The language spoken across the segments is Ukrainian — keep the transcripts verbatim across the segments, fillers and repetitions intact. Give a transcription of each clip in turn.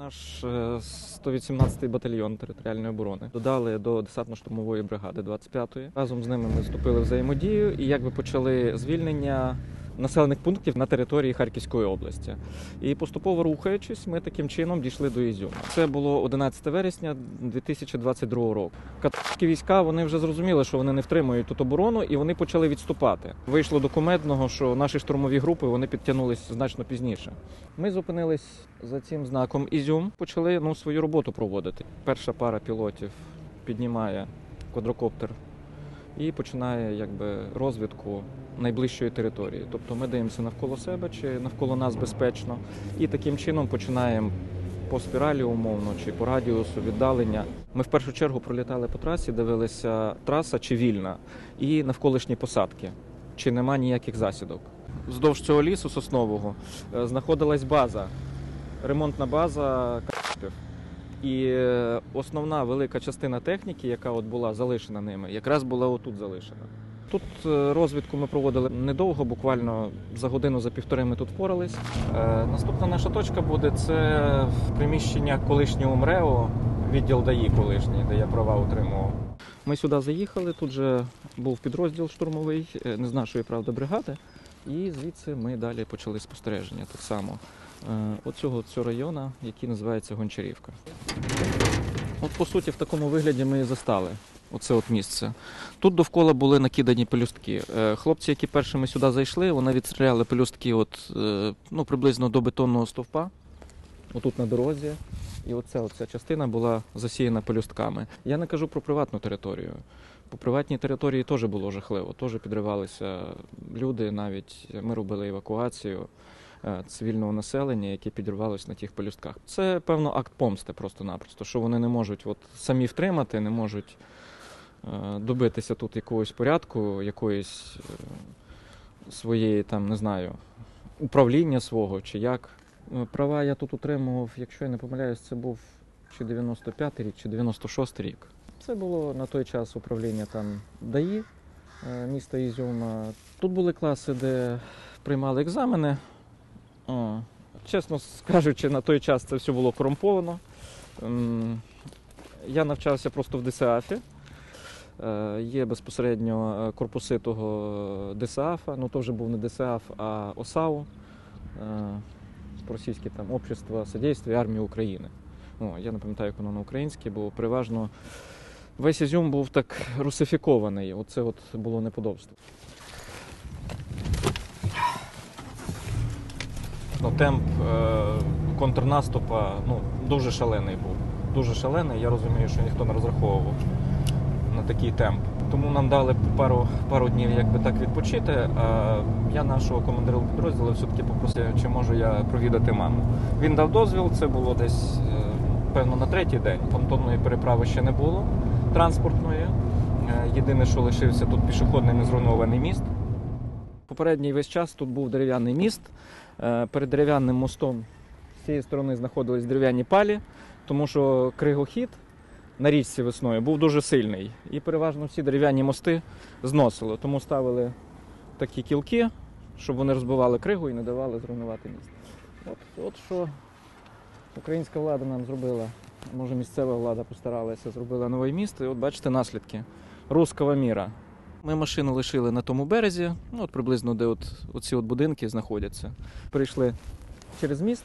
наш сто вісімнадцятий батальйон територіальної оборони. Додали до десантно-штурмової бригади двадцять п'ятої. Разом з ними ми вступили в взаємодію і якби почали звільнення населених пунктів на території Харківської області. І поступово рухаючись, ми таким чином дійшли до Ізюма. Це було одинадцяте вересня дві тисячі двадцять другого року. Католицькі війська, вони вже зрозуміли, що вони не втримують тут оборону, і вони почали відступати. Вийшло до кумедного, що наші штурмові групи, вони підтягнулись значно пізніше. Ми зупинились за цим знаком Ізюм, почали ну, свою роботу проводити. Перша пара пілотів піднімає квадрокоптер і починає якби розвідку найближчої території. Тобто ми дивимося навколо себе чи навколо нас безпечно і таким чином починаємо по спіралі умовно чи по радіусу віддалення. Ми в першу чергу пролітали по трасі, дивилися траса чи вільна і навколишні посадки, чи нема ніяких засідок. Вздовж цього лісу соснового знаходилась база, ремонтна база Карпів. І основна велика частина техніки, яка от була залишена ними, якраз була отут залишена. Тут розвідку ми проводили недовго, буквально за годину, за півтори ми тут впорались. Е, наступна наша точка буде – це приміщення колишнього МРЕО, відділ ДАІ колишній, де я права отримував. Ми сюди заїхали, тут же був підрозділ штурмовий, не з нашої, правда, бригади. І звідси ми далі почали спостереження так само. Е, оцього цього району, який називається Гончарівка. От, по суті, в такому вигляді ми і застали. Оце от місце. Тут довкола були накидані пелюстки. Хлопці, які першими сюди зайшли, вони відстріляли пелюстки от, ну, приблизно до бетонного стовпа, отут на дорозі. І оця, оця частина була засіяна пелюстками. Я не кажу про приватну територію. По приватній території теж було жахливо. Теж підривалися люди, навіть ми робили евакуацію цивільного населення, яке підірвалося на тих пелюстках. Це, певно, акт помсти просто-напросто, що вони не можуть от, самі втримати, не можуть добитися тут якогось порядку, якоїсь своєї, там, не знаю, управління свого чи як. Права я тут утримував, якщо я не помиляюсь, це був чи дев'яносто п'ятий рік, чи дев'яносто шостий рік. Це було на той час управління там ДАІ, міста Ізюма. Тут були класи, де приймали екзамени. О, чесно скажучи, на той час це все було корумповано. Я навчався просто в ДСАФі. Є безпосередньо корпуси того ДСАФа, ну то вже був не ДСАФ, а ОСАУ, російське там Общество содействия армії України. О, я не пам'ятаю, як воно на українське, бо переважно весь Ізюм був так русифікований. Оце от було неподобство. Ну, темп е- контрнаступу ну, дуже шалений був. Дуже шалений. Я розумію, що ніхто не розраховував на такий темп. Тому нам дали пару, пару днів якби так відпочити, а я нашого командира підрозділу все-таки попросив, чи можу я провідати маму. Він дав дозвіл, це було десь, певно, на третій день. Понтонної переправи ще не було, транспортної. Єдине, що лишився тут пішохідний незруйнований міст. Попередній весь час тут був дерев'яний міст. Перед дерев'яним мостом з цієї сторони знаходились дерев'яні палі, тому що кригохід на річці весною був дуже сильний. І переважно всі дерев'яні мости зносили. Тому ставили такі кілки, щоб вони розбивали кригу і не давали зруйнувати міст. От, от що українська влада нам зробила. Може, місцева влада постаралася, зробила новий міст. І от бачите наслідки руського міра. Ми машину лишили на тому березі, ну, от приблизно де от, оці от будинки знаходяться. Перейшли через міст,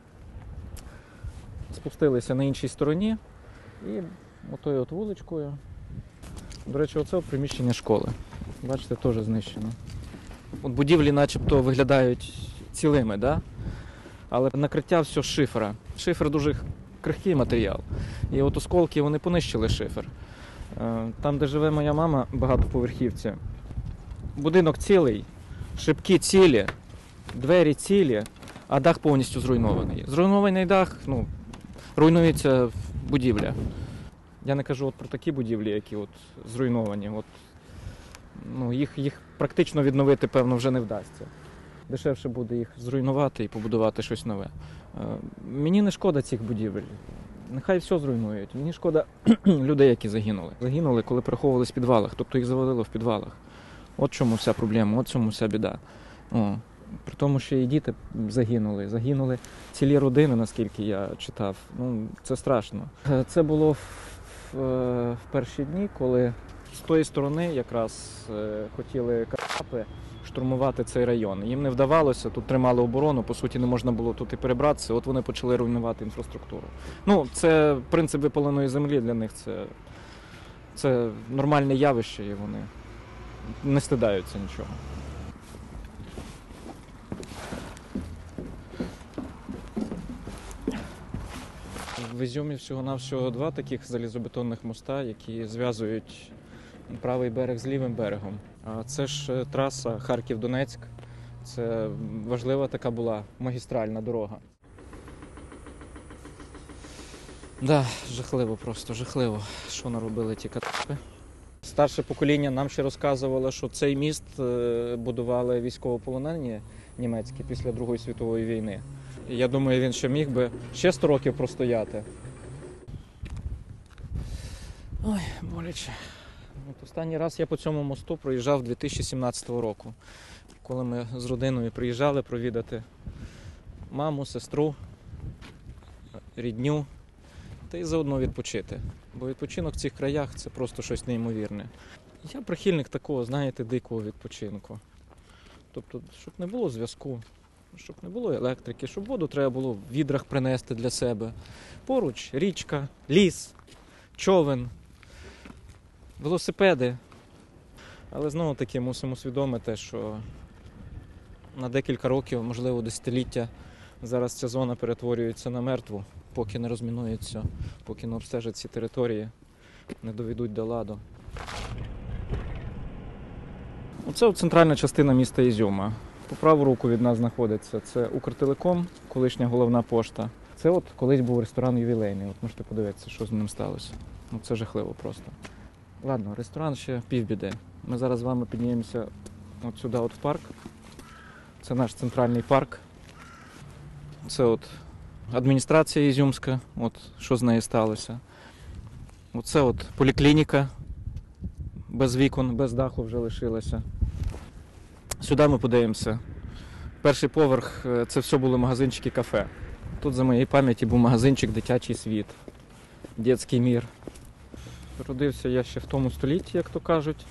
спустилися на іншій стороні. І отою от вуличкою. До речі, оце приміщення школи. Бачите, теж знищено. От будівлі начебто виглядають цілими, да? Але накриття все з шифера. Шифер дуже крихкий матеріал. І от осколки, вони понищили шифер. Там, де живе моя мама, багатоповерхівці, будинок цілий, шибки цілі, двері цілі, а дах повністю зруйнований. Зруйнований дах, ну, руйнується будівля. Я не кажу от про такі будівлі, які от зруйновані. От, ну, їх, їх практично відновити, певно, вже не вдасться. Дешевше буде їх зруйнувати і побудувати щось нове. Мені не шкода цих будівель. Нехай все зруйнують. Мені шкода людей, які загинули. Загинули, коли переховувались в підвалах, тобто їх завалило в підвалах. От чому вся проблема, от чому вся біда. О. При тому, що і діти загинули. Загинули цілі родини, наскільки я читав. Ну, це страшно. Це було в, в, в перші дні, коли з тої сторони якраз е, хотіли кацапи штурмувати цей район. Їм не вдавалося, тут тримали оборону, по суті, не можна було тут і перебратися, от вони почали руйнувати інфраструктуру. Ну, це принцип випаленої землі для них, це, це нормальне явище, і вони не стидаються нічого. В Ізюмі всього-навсього два таких залізобетонних моста, які зв'язують правий берег з лівим берегом. А це ж траса Харків-Донецьк. Це важлива така була магістральна дорога. Да, жахливо просто, жахливо, що наробили ті кацапи. Старше покоління нам ще розказувало, що цей міст будували військовополонені німецькі після Другої світової війни. Я думаю, він ще міг би ще сто років простояти. Ой, боляче. От останній раз я по цьому мосту проїжджав дві тисячі сімнадцятого року, коли ми з родиною приїжджали провідати маму, сестру, рідню, та й заодно відпочити. Бо відпочинок в цих краях – це просто щось неймовірне. Я прихильник такого, знаєте, дикого відпочинку. Тобто, щоб не було зв'язку, щоб не було електрики, щоб воду треба було в відрах принести для себе. Поруч річка, ліс, човен, велосипеди. Але знову таки мусимо усвідомити, що на декілька років, можливо десятиліття, зараз ця зона перетворюється на мертву, поки не розмінується, поки не обстежать ці території, не доведуть до ладу. Оце от центральна частина міста Ізюма. По праву руку від нас знаходиться це Укртелеком, колишня головна пошта. Це от колись був ресторан ювілейний. От можете подивитися, що з ним сталося. Ну, це жахливо просто. Ладно, ресторан ще півбіди. Ми зараз з вами піднімемося от сюди, от в парк. Це наш центральний парк. Це от адміністрація Ізюмська, от що з нею сталося. Оце от поліклініка, без вікон, без даху вже лишилася. Сюди ми подивимося. Перший поверх – це все були магазинчики, кафе. Тут за моєї пам'яті був магазинчик «Дитячий світ», «Дєтський мір». Родився я ще в тому столітті, як то кажуть.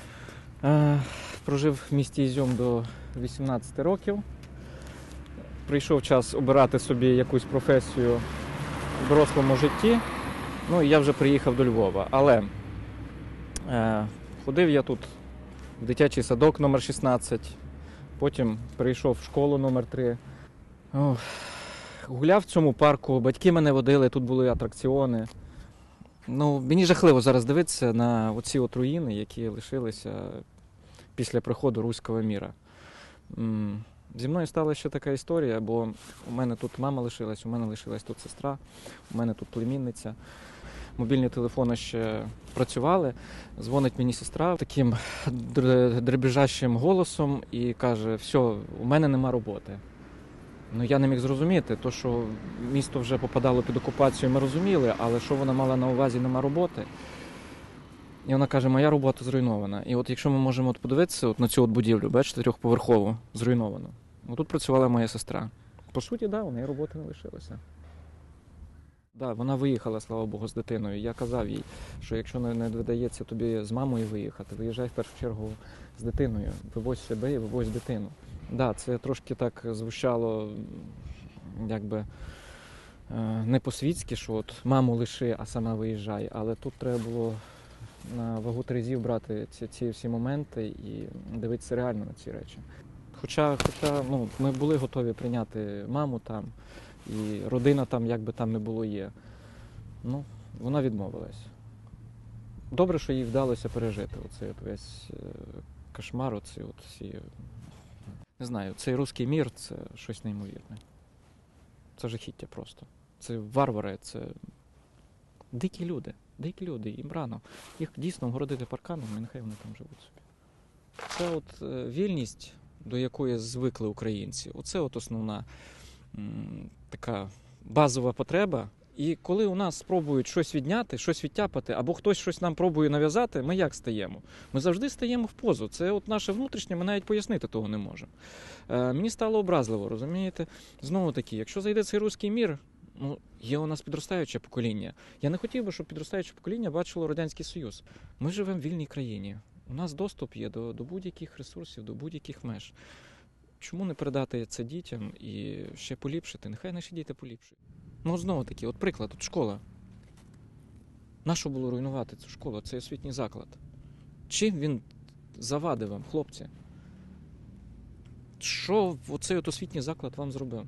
Прожив в місті Ізюм до вісімнадцяти років. Прийшов час обирати собі якусь професію в дорослому житті. Ну і я вже приїхав до Львова. Але е, ходив я тут в дитячий садок номер шістнадцять, потім прийшов в школу номер три. Ох, гуляв в цьому парку, батьки мене водили, тут були атракціони. Ну, мені жахливо зараз дивитися на оці от руїни, які лишилися після приходу руського міра. Зі мною стала ще така історія, бо у мене тут мама лишилась, у мене лишилась тут сестра, у мене тут племінниця. Мобільні телефони ще працювали. Дзвонить мені сестра таким дребіжащим голосом і каже: все, у мене нема роботи. Ну, я не міг зрозуміти, то, що місто вже попадало під окупацію, ми розуміли, але що вона мала на увазі, нема роботи. І вона каже: моя робота зруйнована. І от якщо ми можемо от подивитися от на цю от будівлю, бачите, трьохповерхову, зруйновану. Тут працювала моя сестра. По суті, так, да, у неї роботи не лишилося. Так, да, вона виїхала, слава Богу, з дитиною. Я казав їй, що якщо не доведеться тобі з мамою виїхати, виїжджай в першу чергу з дитиною. Вивозь себе і вивозь дитину. Так, да, це трошки так звучало, якби, не по-світськи, що от маму лиши, а сама виїжджай. Але тут треба було на вагу терезів брати ці, ці всі моменти і дивитися реально на ці речі. Хоча, хоча ну, ми були готові прийняти маму там, і родина там, як би там не було, є. Ну, вона відмовилась. Добре, що їй вдалося пережити оцей от весь кошмар, оці от всі... Не знаю, цей руський мір – це щось неймовірне. Це жахіття просто. Це варвари, це дикі люди. Дикі люди, їм рано. Їх дійсно огородити парканом, і нехай вони там живуть собі. Це от вільність, до якої звикли українці. Оце от основна м, така базова потреба, І коли у нас спробують щось відняти, щось відтяпати, або хтось щось нам пробує нав'язати, ми як стаємо? Ми завжди стаємо в позу. Це от наше внутрішнє, ми навіть пояснити того не можемо. Е, мені стало образливо, розумієте? Знову таки, якщо зайде цей руський мір, ну, є у нас підростаюче покоління. Я не хотів би, щоб підростаюче покоління бачило Радянський Союз. Ми живемо в вільній країні. У нас доступ є до, до будь-яких ресурсів, до будь-яких меж. Чому не передати це дітям і ще поліпшити? Нехай наші діти поліпшують. Ну, знову таки, от приклад, от школа. Нащо було руйнувати цю школу, цей освітній заклад? Чим він завадив вам, хлопці? Що оцей от освітній заклад вам зробив?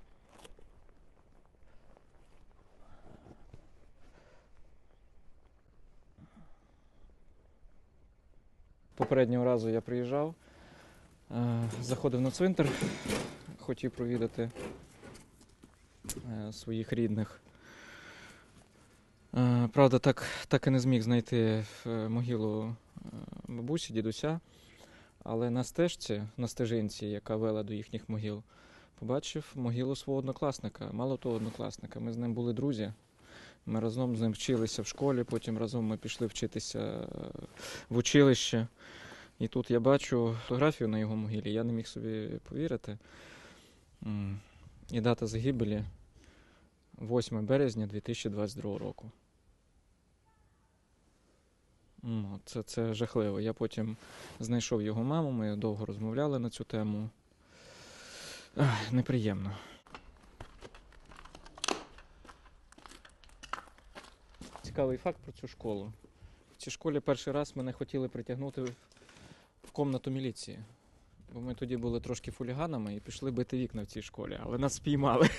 Попереднього разу я приїжджав, заходив на цвинтар, хотів провідати своїх рідних. Правда, так, так і не зміг знайти могилу бабусі, дідуся, але на стежці, на стежинці, яка вела до їхніх могил, побачив могилу свого однокласника, мало того однокласника. Ми з ним були друзі, ми разом з ним вчилися в школі, потім разом ми пішли вчитися в училище. І тут я бачу фотографію на його могилі, я не міг собі повірити. І дата загибелі восьме березня дві тисячі двадцять другого року. Це, це жахливо. Я потім знайшов його маму, ми довго розмовляли на цю тему. Ах, неприємно. Цікавий факт про цю школу. В цій школі перший раз мене хотіли притягнути в кімнату міліції. Бо ми тоді були трошки хуліганами і пішли бити вікна в цій школі, але нас спіймали.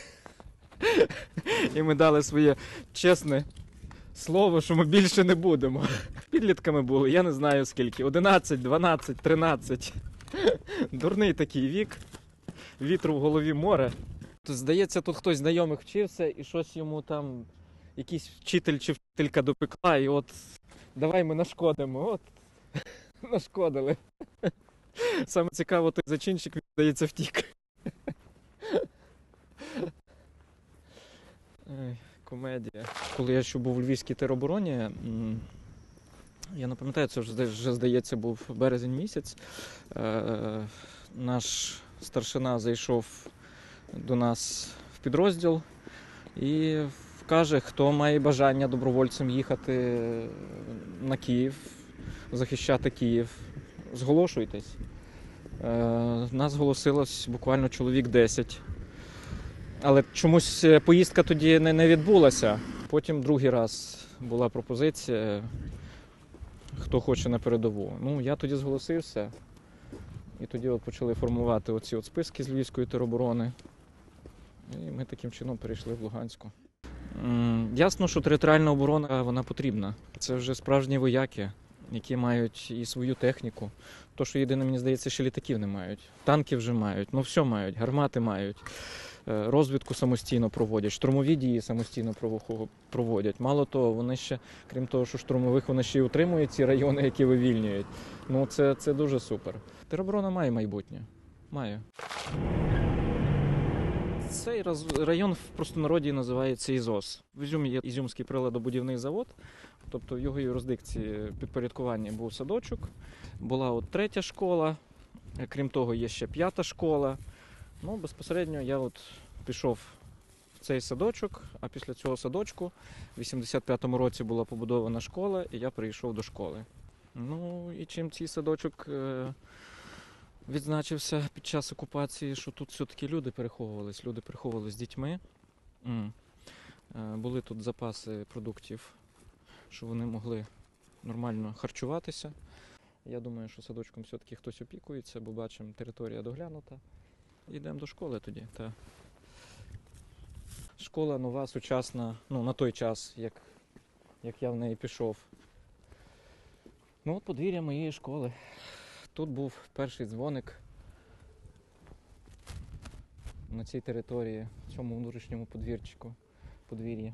І ми дали своє чесне слово, що ми більше не будемо. Підлітками були, я не знаю скільки, одинадцять, дванадцять, тринадцять. Дурний такий вік, вітру в голові море. Здається, тут хтось знайомих вчився і щось йому там, якийсь вчитель чи вчителька допекла, і от давай ми нашкодимо, от нашкодили. Саме цікаво, той зачинщик, він, здається, втік. Ой, комедія. Коли я ще був у Львівській теробороні, я не пам'ятаю, це вже, вже здається, був березень місяць, е, наш старшина зайшов до нас в підрозділ і каже, хто має бажання добровольцем їхати на Київ, захищати Київ. Зголошуйтесь. Е, нас зголосилось буквально чоловік десять. Але чомусь поїздка тоді не, не відбулася. Потім другий раз була пропозиція, хто хоче на передову. Ну, я тоді зголосився. І тоді от почали формувати оці от списки з Львівської тероборони. І ми таким чином перейшли в Луганську. М, Ясно, що територіальна оборона, вона потрібна. Це вже справжні вояки, які мають і свою техніку. То, що єдине, мені здається, ще літаків не мають. Танки вже мають, ну все мають, гармати мають. Розвідку самостійно проводять, штурмові дії самостійно проводять. Мало того, вони ще, крім того, що штурмових, вони ще й утримують ці райони, які вивільнюють. Ну, це, це дуже супер. Тероборона має майбутнє. Має. Цей район в простонароді називається Ізос. В Ізюмі є Ізюмський приладобудівний завод, тобто в його юрисдикції підпорядкування був садочок. Була от третя школа, крім того, є ще п'ята школа. Ну, безпосередньо я от пішов в цей садочок, а після цього садочку в вісімдесят п'ятому році була побудована школа, і я прийшов до школи. Ну, і чим цей садочок е- відзначився під час окупації, що тут все-таки люди переховувались, люди переховувались з дітьми. М. Е- були тут запаси продуктів, що вони могли нормально харчуватися. Я думаю, що садочком все-таки хтось опікується, бо бачимо, територія доглянута. Йдемо до школи тоді. Та. Школа нова, сучасна, ну на той час, як, як я в неї пішов. Ну от подвір'я моєї школи. Тут був перший дзвоник на цій території, в цьому внутрішньому подвірчику, подвір'ї.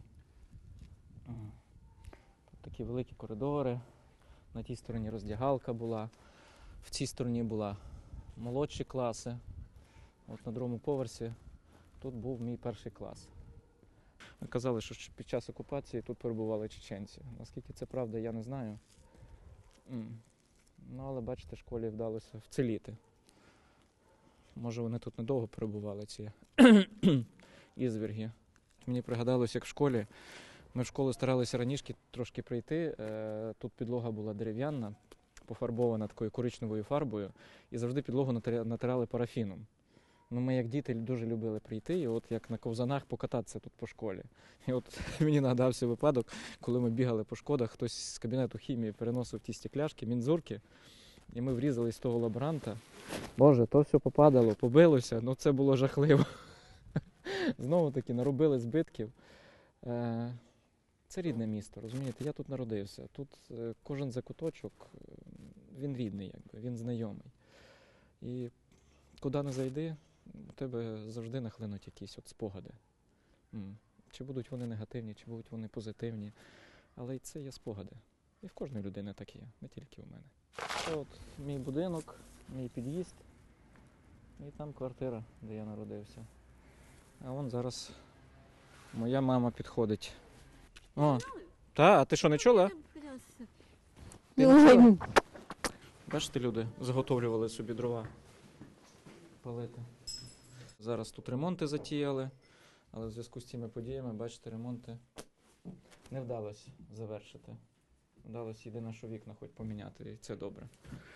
Тут такі великі коридори, на тій стороні роздягалка була, в цій стороні була молодші класи. От на другому поверсі тут був мій перший клас. Казали, що ще під час окупації тут перебували чеченці. Наскільки це правда, я не знаю. М. Ну, але бачите, школі вдалося вціліти. Може, вони тут недовго перебували, ці ізвірги. Мені пригадалось, як в школі. Ми в школу старалися раніше трошки прийти. Е, Тут підлога була дерев'яна, пофарбована такою коричневою фарбою, і завжди підлогу натиря- натирали парафіном. Ну, ми, як діти, дуже любили прийти, і от як на ковзанах покататися тут по школі. І от мені нагадався випадок, коли ми бігали по шкодах, хтось з кабінету хімії переносив ті стекляшки, мінзурки, і ми врізались з того лаборанта. Боже, то все попадало, побилося, ну це було жахливо. Знову таки наробили збитків. Е, Це рідне місто, розумієте? Я тут народився. Тут е, кожен закуточок, е, він рідний, якби, він знайомий. І куди не зайди, у тебе завжди нахлинуть якісь от спогади. М. Чи будуть вони негативні, чи будуть вони позитивні. Але й це є спогади. І в кожної людини так є, не тільки у мене. Це от мій будинок, мій під'їзд. І там квартира, де я народився. А вон зараз моя мама підходить. О, та, а ти що, не чула? Ти не чула? Бачите, люди заготовлювали собі дрова палити. Зараз тут ремонти затіяли, але в зв'язку з цими подіями, бачите, ремонти не вдалося завершити. Вдалося єдине, що вікна хоч поміняти, і це добре.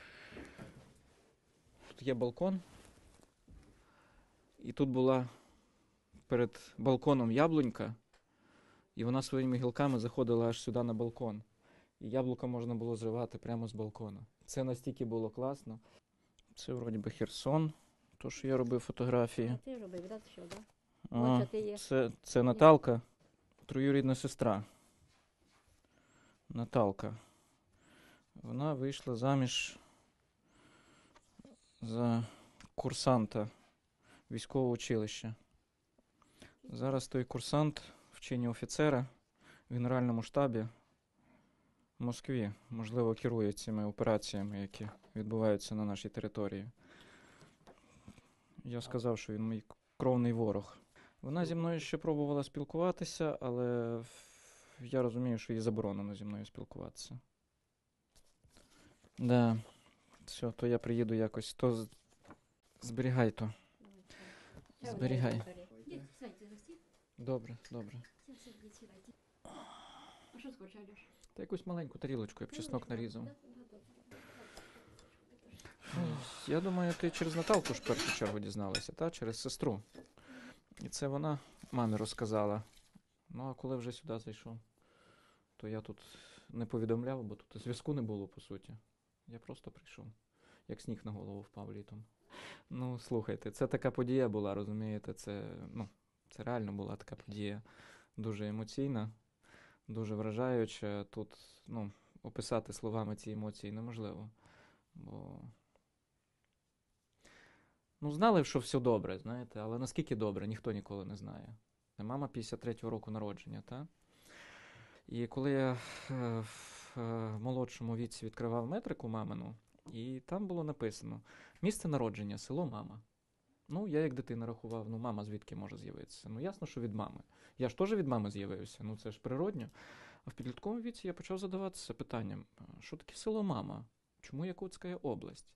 Тут є балкон, і тут була перед балконом яблунька, і вона своїми гілками заходила аж сюди на балкон. І яблука можна було зривати прямо з балкона. Це настільки було класно. Це вроді би Херсон, то, що я робив фотографії. А ти робив, да, що, да? А, Оце ти є. це, це Наталка, троюрідна сестра. Наталка. Вона вийшла заміж за курсанта військового училища. Зараз той курсант в чині офіцера в Генеральному штабі в Москві, можливо, керує цими операціями, які відбуваються на нашій території. Я сказав, що він мій кровний ворог. Вона зі мною ще пробувала спілкуватися, але я розумію, що їй заборонено зі мною спілкуватися. Да. Все, то я приїду якось. То з- зберігай то. Зберігай. Дід, сядьте за стіл. Добре, добре. Сядь, сядь, дід, сідайте. А що скоче, Альош? Та якусь маленьку тарілочку, я б чеснок нарізав. Да, да, да. Я думаю, ти через Наталку ж в першу чергу дізналася, та? Через сестру. І це вона мамі розказала. Ну, а коли вже сюди зайшов, то я тут не повідомляв, бо тут зв'язку не було, по суті. Я просто прийшов, як сніг на голову впав літом. Ну, слухайте, це така подія була, розумієте, це, ну, це реально була така подія. Дуже емоційна, дуже вражаюча. Тут, ну, описати словами ці емоції неможливо. Бо ну, знали, що все добре, знаєте, але наскільки добре, ніхто ніколи не знає. Мама п'ятдесят третього року народження, та? І коли я е, в е, молодшому віці відкривав метрику мамину, і там було написано місце народження, село Мама. Ну, я як дитина рахував, ну, мама звідки може з'явитися? Ну, ясно, що від мами. Я ж теж від мами з'явився, ну, це ж природньо. А в підлітковому віці я почав задаватися питанням, що таке село Мама? Чому Якутська область?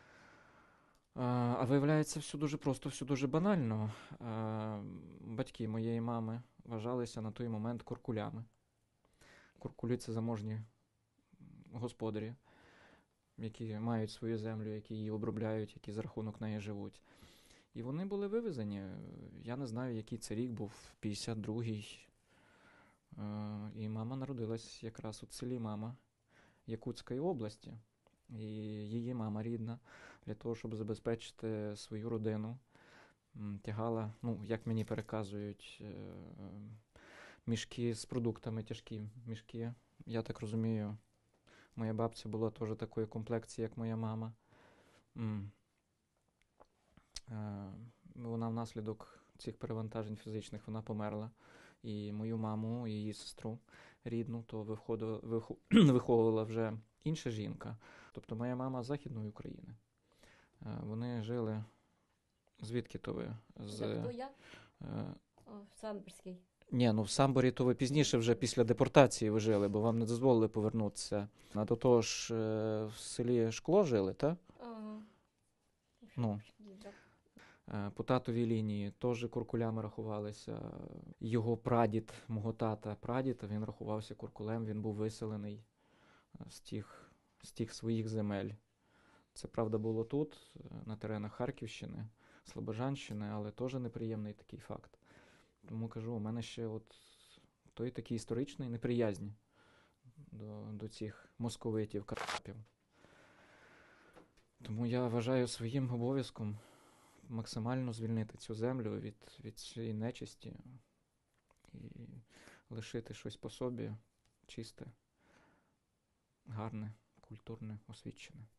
А, а виявляється, все дуже просто, все дуже банально. А, батьки моєї мами вважалися на той момент куркулями. Куркулі – це заможні господарі, які мають свою землю, які її обробляють, які за рахунок неї живуть. І вони були вивезені. Я не знаю, який це рік був, п'ятдесят другий. А, і мама народилась якраз у селі Мама Якутської області. І її мама рідна, для того, щоб забезпечити свою родину, м, тягала, ну, як мені переказують, е, мішки з продуктами, тяжкі мішки. Я так розумію, моя бабця була теж такої комплекції, як моя мама. М. Е, Вона внаслідок цих перевантажень фізичних вона померла. І мою маму, і її сестру рідну, то виходила, виху- виховувала вже інша жінка. Тобто моя мама з Західної України. Е, Вони жили, звідки то ви? З, Це хто я? е, О, Самбірський. Ні, ну в Самборі то ви пізніше вже після депортації ви жили, бо вам не дозволили повернутися. А до того ж е, в селі Шкло жили, так? Ага. Ну. Е, По татовій лінії теж куркулями рахувалися. Його прадід, мого тата, прадід, він рахувався куркулем, він був виселений е, з тих, з тих своїх земель. Це, правда, було тут, е, на теренах Харківщини, Слобожанщини, але теж неприємний такий факт. Тому кажу, у мене ще от той такий історичний неприязнь до, до цих московитів, карпів. Тому я вважаю своїм обов'язком максимально звільнити цю землю від, від цієї нечисті і лишити щось по собі чисте, гарне, культурне, освічене.